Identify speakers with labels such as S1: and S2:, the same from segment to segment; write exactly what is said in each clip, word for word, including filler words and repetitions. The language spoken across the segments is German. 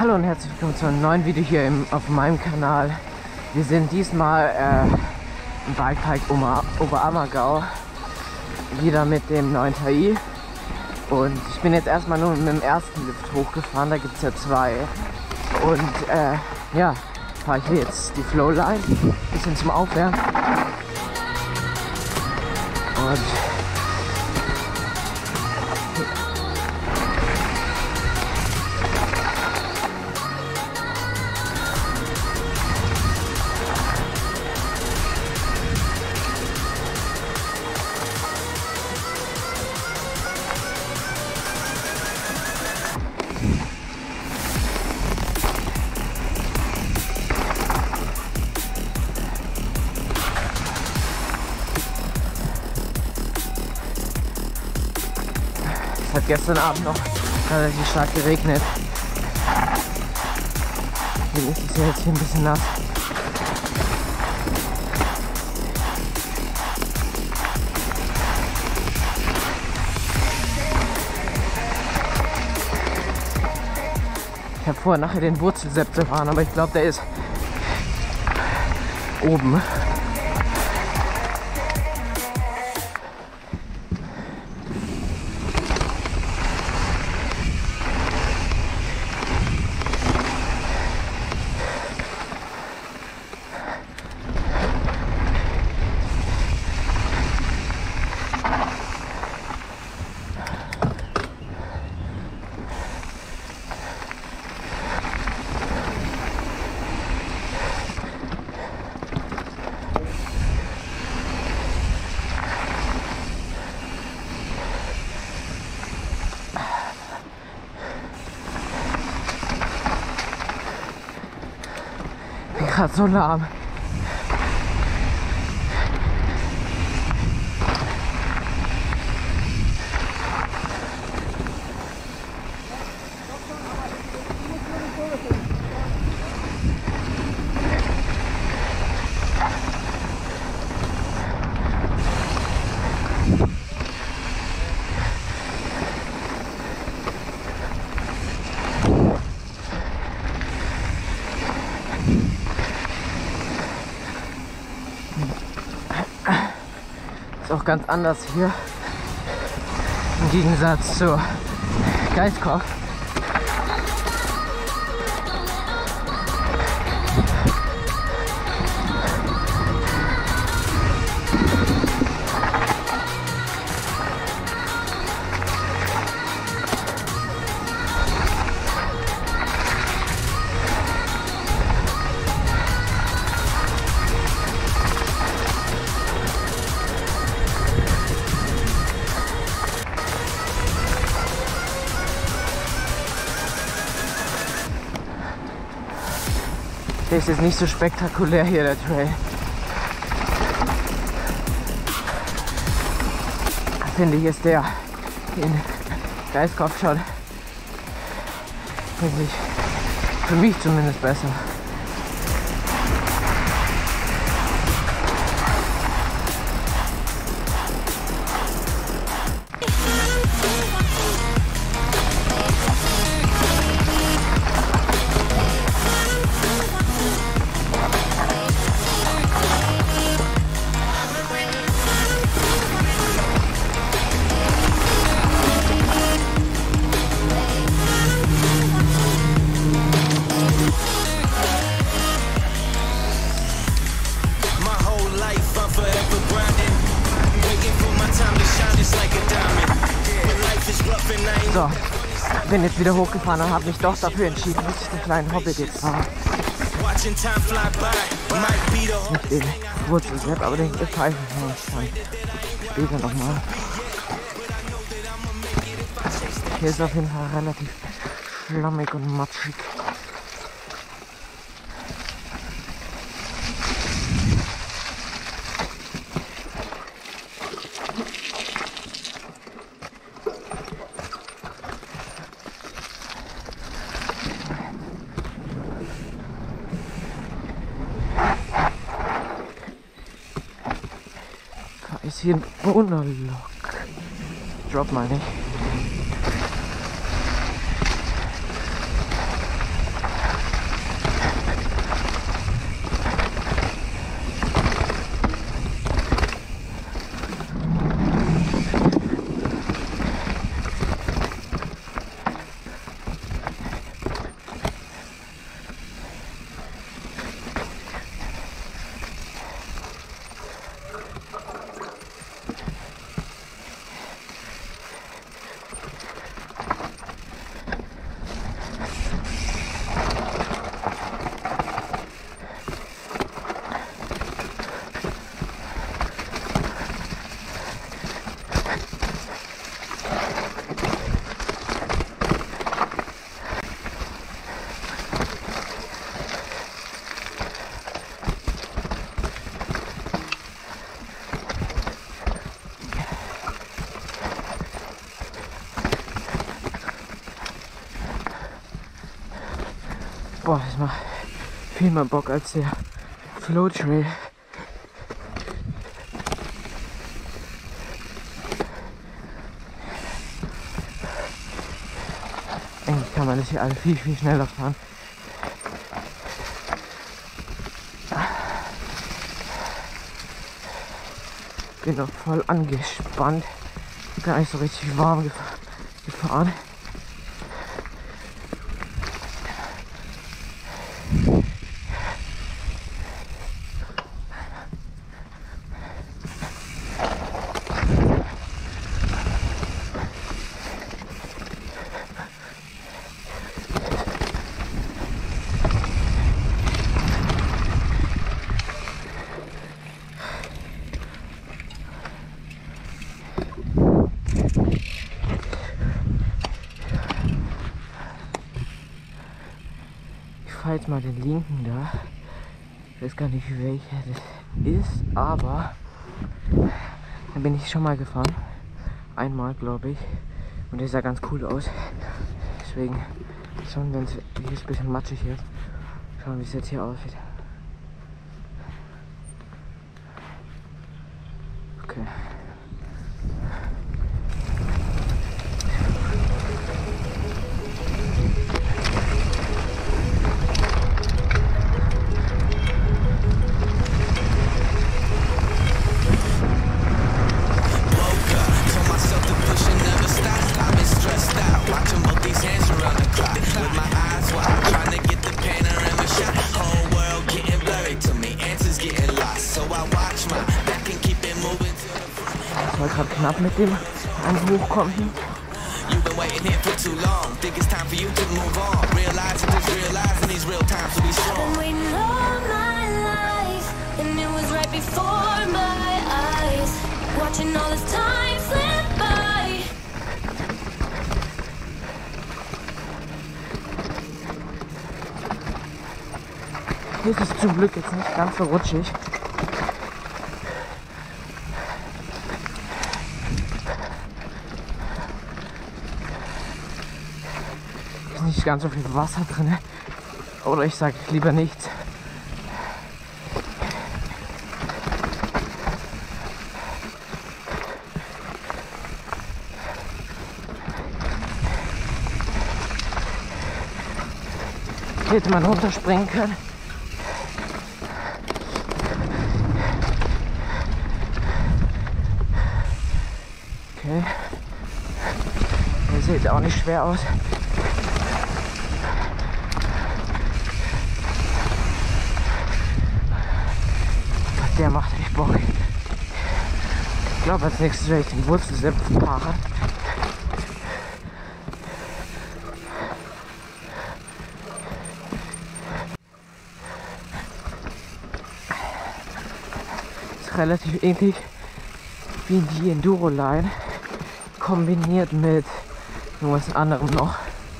S1: Hallo und herzlich willkommen zu einem neuen Video hier im, auf meinem Kanal. Wir sind diesmal äh, im Bikepark Oberammergau, wieder mit dem neuen T I. Und ich bin jetzt erstmal nur mit dem ersten Lift hochgefahren, da gibt es ja zwei. Und äh, ja, fahre ich hier jetzt die Flowline, ein bisschen zum Aufwärmen. Und es hat gestern Abend noch relativ stark geregnet. Deswegen ist es ja jetzt hier ein bisschen nass. Ich habe vorher nachher den Wurzelsepp gefahren, aber ich glaube, der ist oben. Gerade so lahm. Auch ganz anders hier im Gegensatz zu Geistkopf. Der ist jetzt nicht so spektakulär hier, der Trail. Finde ich, ist der in Geistkopf schon, finde ich, für mich zumindest besser. So, bin jetzt wieder hochgefahren und habe mich doch dafür entschieden, dass ich den kleinen Hobbit jetzt fahre. Nicht den Wurzelsepp, aber den Pfeifen dann später nochmal. Hier ist auf jeden Fall relativ schlammig und matschig. Ist hier ein Bonalock. Drop mal nicht. Boah, das macht viel mehr Bock als der Flow Trail. Eigentlich kann man das hier alle viel, viel schneller fahren. Bin noch voll angespannt. Gar nicht so richtig warm gefahren. Ich fahre jetzt mal den linken da. Ich weiß gar nicht, welcher das ist, aber da bin ich schon mal gefahren. Einmal, glaube ich. Und der sah ganz cool aus. Deswegen schauen wir uns, hier ist ein bisschen matschig hier. Schauen, wie es jetzt hier aussieht. Okay. Das war gerade knapp mit dem ein Hochkommen. Hier ist es zum Glück jetzt nicht ganz so rutschig. Ist nicht ganz so viel Wasser drin. Oder ich sage lieber nichts. Hier hätte man runterspringen können. Okay. Der sieht auch nicht schwer aus. Der macht echt Bock. Ich glaube, als nächstes werde ich den Wurzelsäpfen fahren. Ist relativ ähnlich wie die Enduro Line, kombiniert mit irgendwas anderem noch.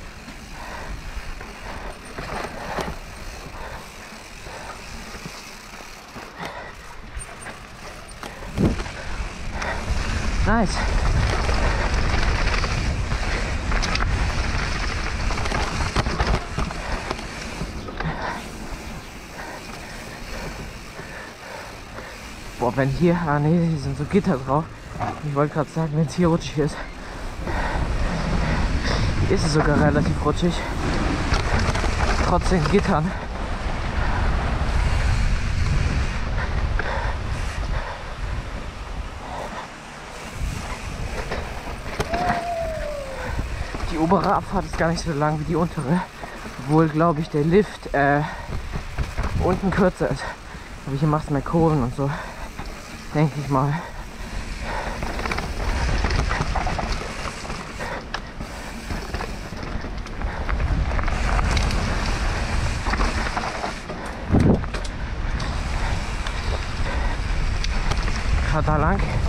S1: Nice. Boah, wenn hier, ah ne, hier sind so Gitter drauf. Ich wollte gerade sagen, wenn es hier rutschig ist, ist es sogar relativ rutschig. Trotz den Gittern. Die obere Abfahrt ist gar nicht so lang wie die untere, obwohl, glaube ich, der Lift äh, unten kürzer ist. Aber hier macht es mehr Kurven und so, denke ich mal. Gerade da lang.